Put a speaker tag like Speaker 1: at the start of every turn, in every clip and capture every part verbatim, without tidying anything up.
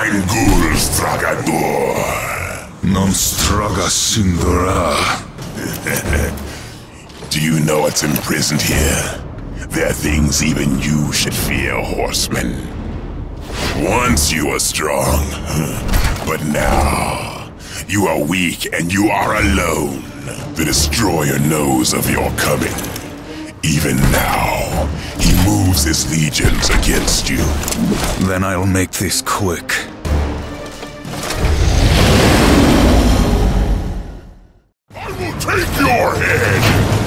Speaker 1: Ein Ghoul Stragador.
Speaker 2: Non straga sindora.
Speaker 1: Do you know what's imprisoned here? There are things even you should fear, horseman. Once you were strong, but now you are weak and you are alone. The Destroyer knows of your coming. Even now, he moves his legions against you.
Speaker 2: Then I'll make this quick.
Speaker 1: I will take your head!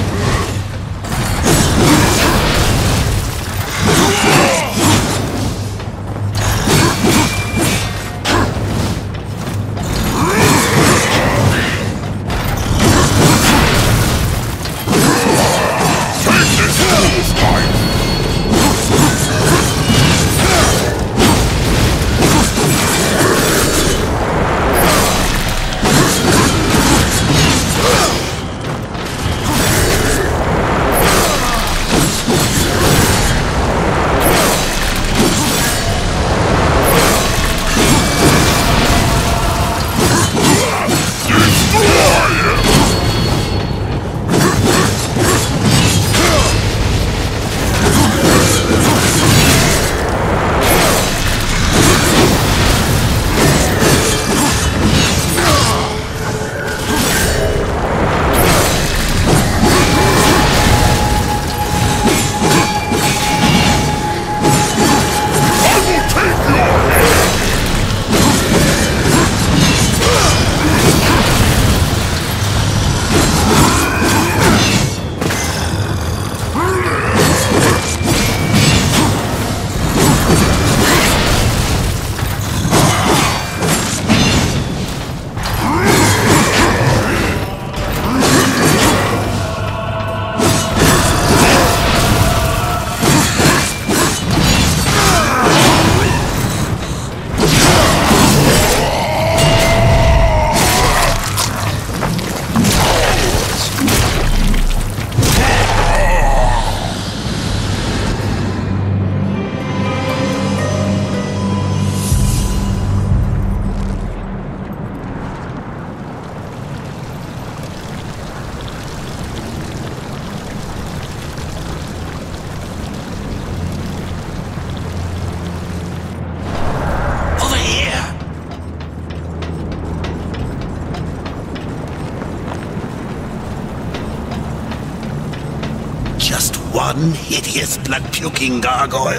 Speaker 3: One hideous blood-puking gargoyle.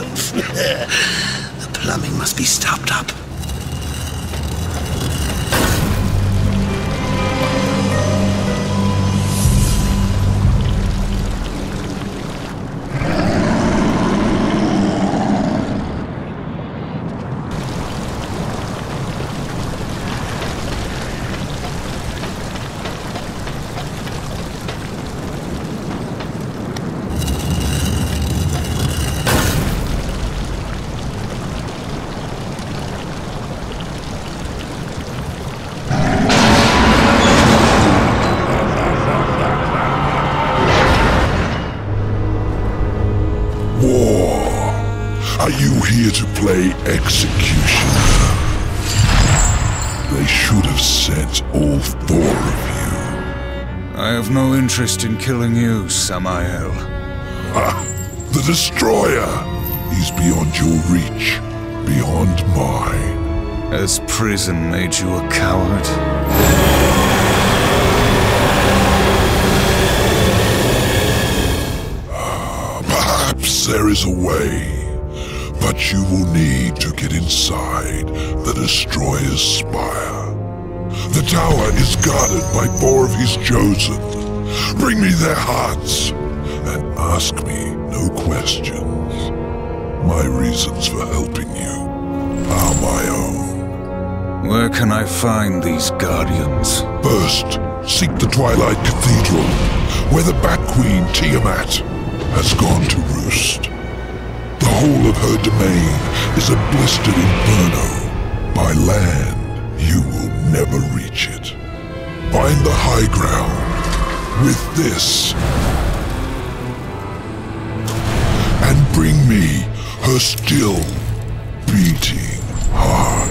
Speaker 3: The plumbing must be stopped up.
Speaker 1: Are you here to play executioner? They should have sent all four of you.
Speaker 2: I have no interest in killing you, Samael.
Speaker 1: Ah, the Destroyer! He's beyond your reach, beyond mine.
Speaker 2: Has prison made you a coward?
Speaker 1: Perhaps there is a way. But you will need to get inside the Destroyer's spire. The tower is guarded by four of his chosen. Bring me their hearts, and ask me no questions. My reasons for helping you are my own.
Speaker 2: Where can I find these guardians?
Speaker 1: First, seek the Twilight Cathedral, where the Bat Queen Tiamat has gone to roost. The whole of her domain is a blistered inferno. By land, you will never reach it. Find the high ground with this, and bring me her still beating heart. not.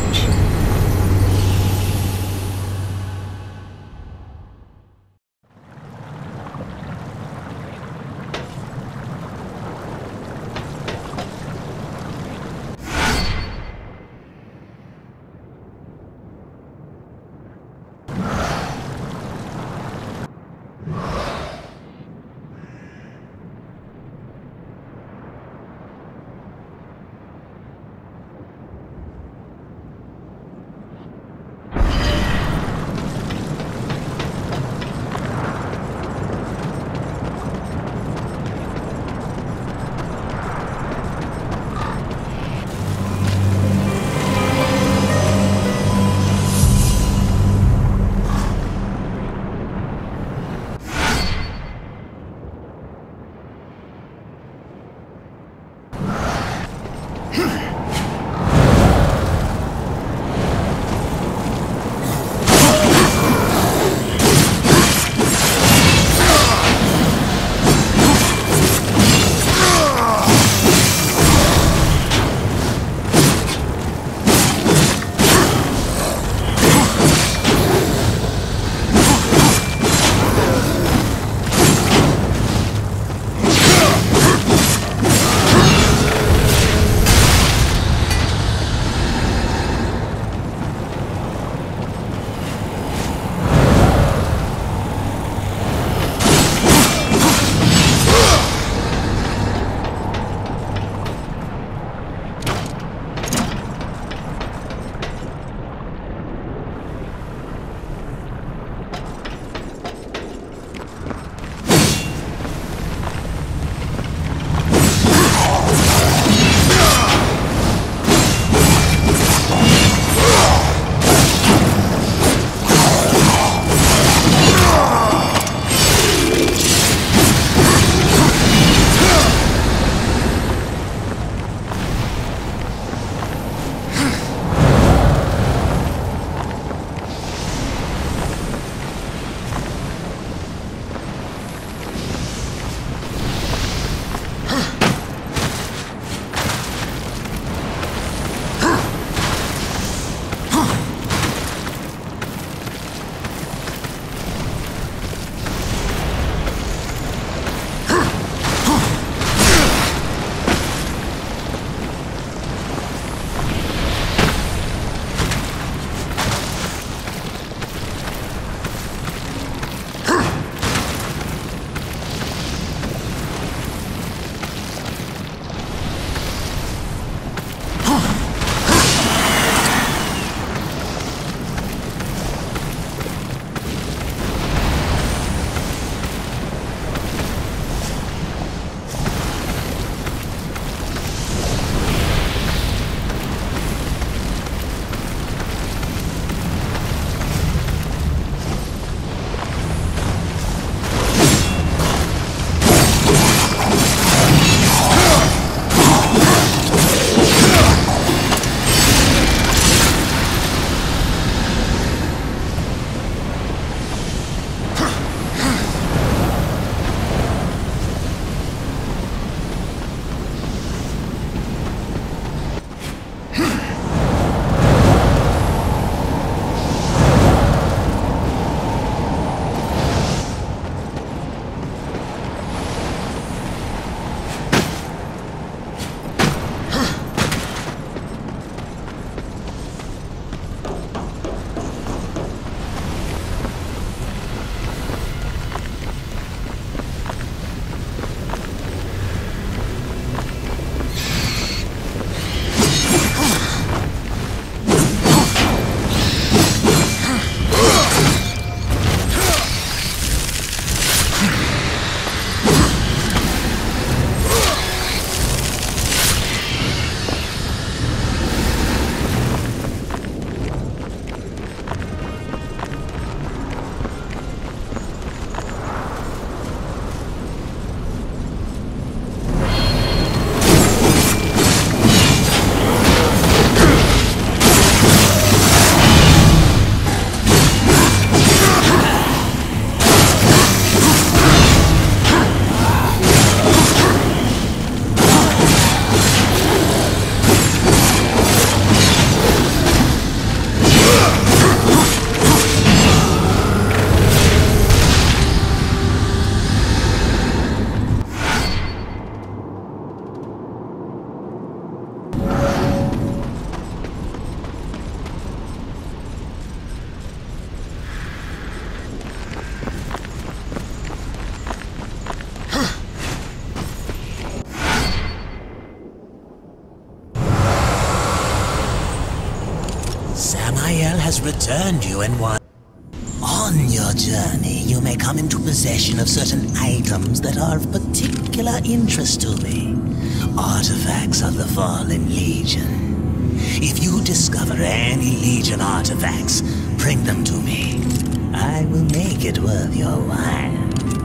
Speaker 3: Raphael has returned you and one. On your journey, you may come into possession of certain items that are of particular interest to me. Artifacts of the Fallen Legion. If you discover any Legion artifacts, bring them to me. I will make it worth your while.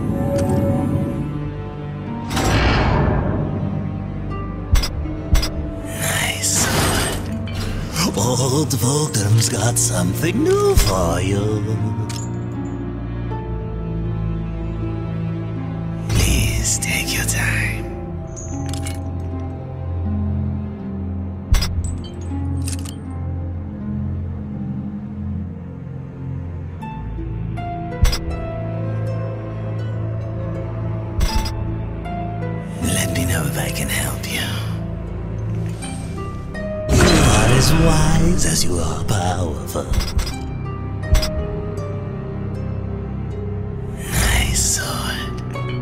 Speaker 3: Nice. Old Volcom's got something new for you. Please take your time. Let me know if I can help you. You are as wise as you are powerful. Nice sword.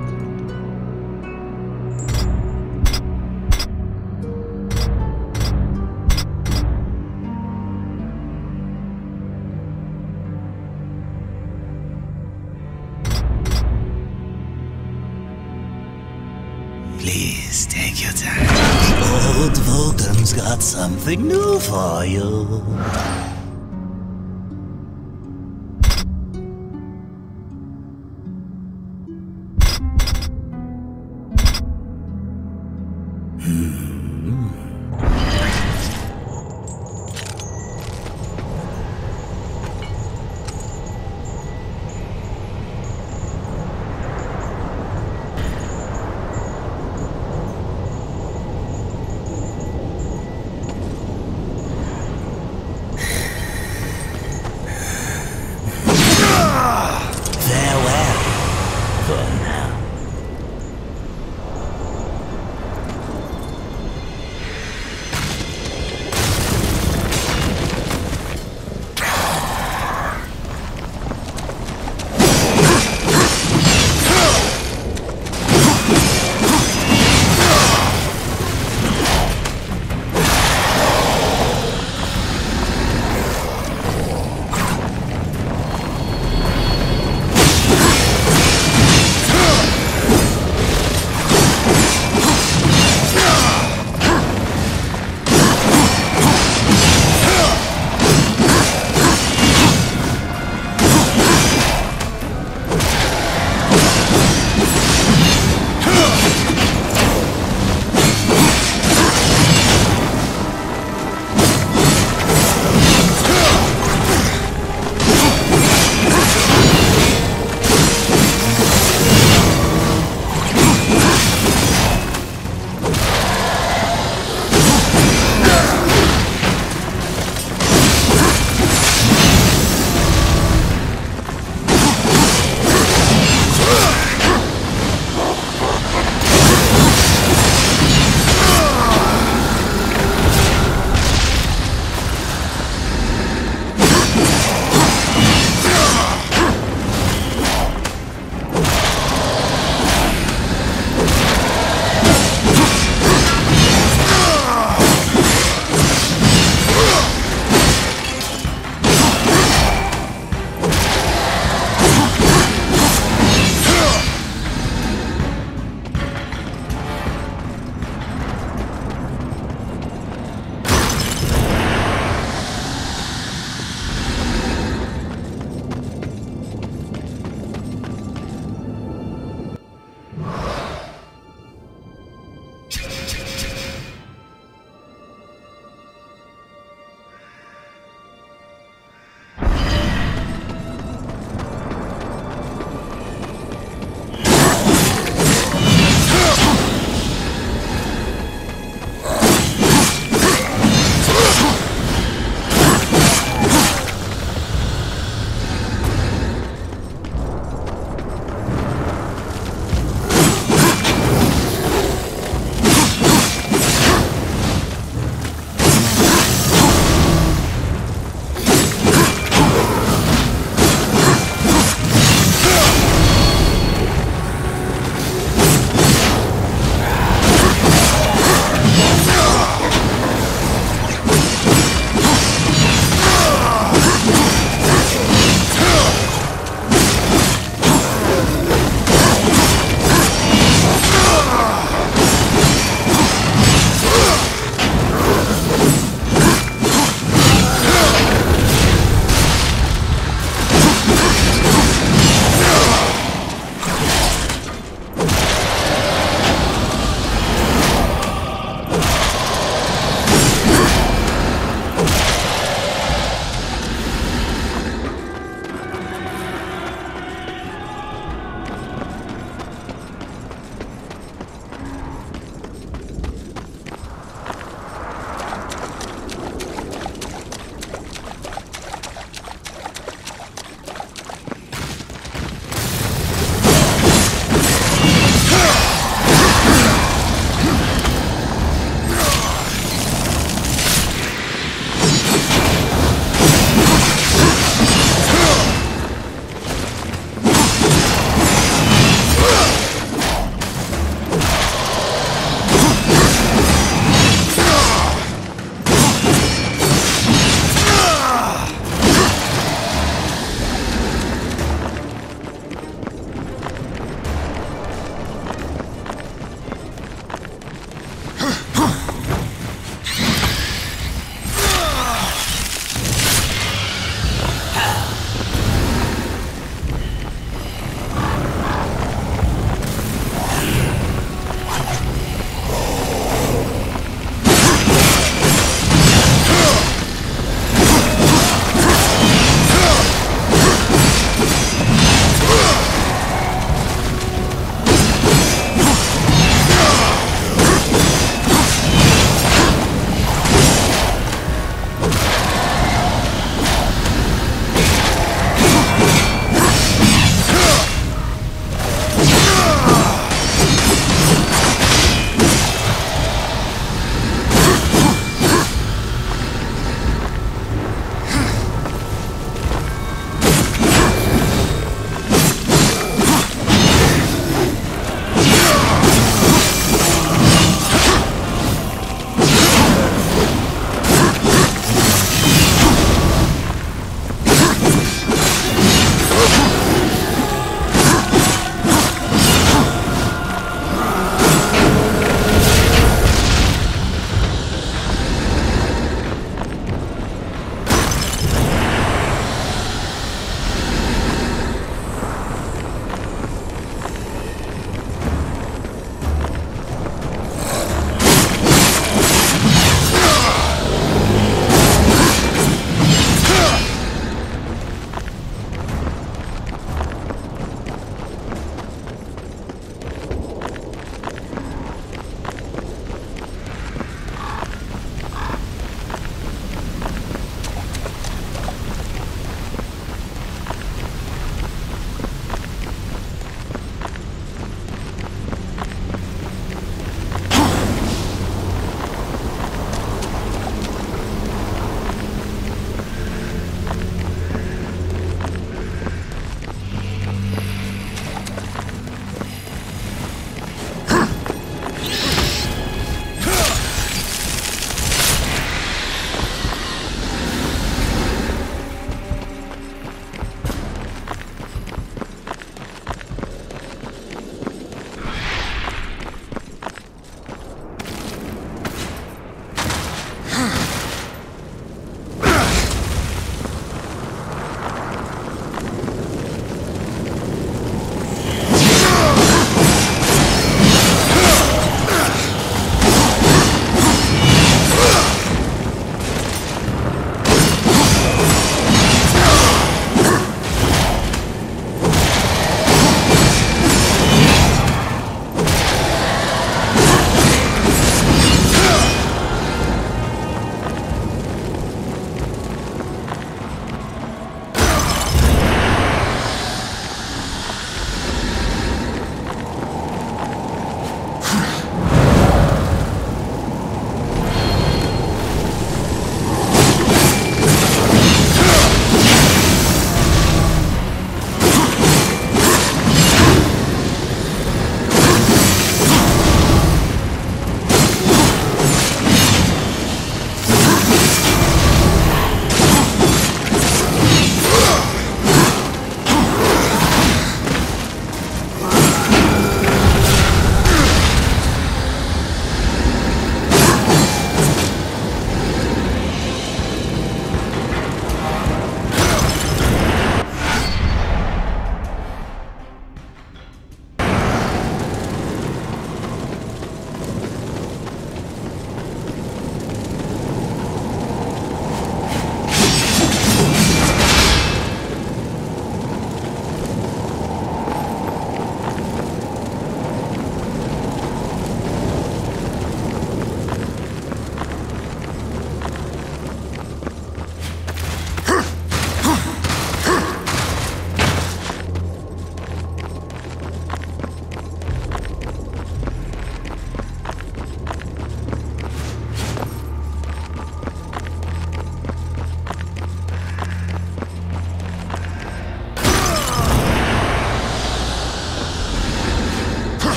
Speaker 3: Please take your time. Old Volcom's got something new for you. Hmm.